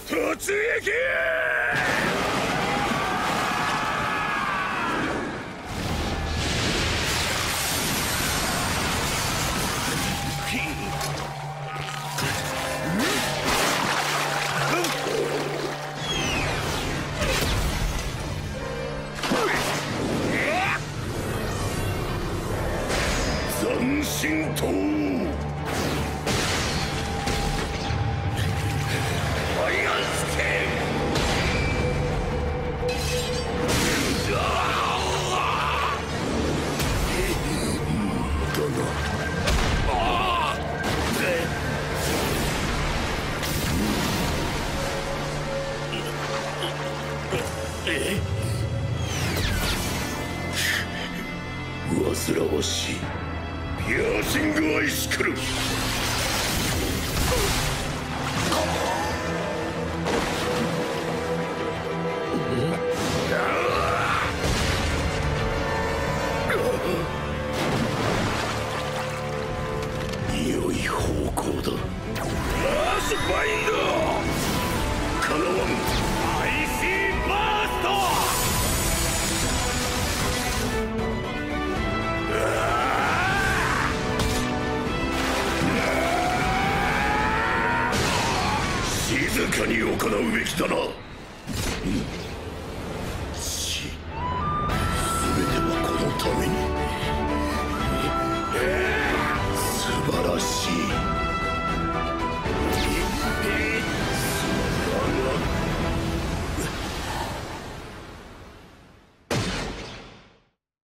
突撃！斬新刀！煩わしい。ピアーシングアイシクル。良い方向だ。マースバインドかなわん。アイシーバースト。静かに行うべきだな。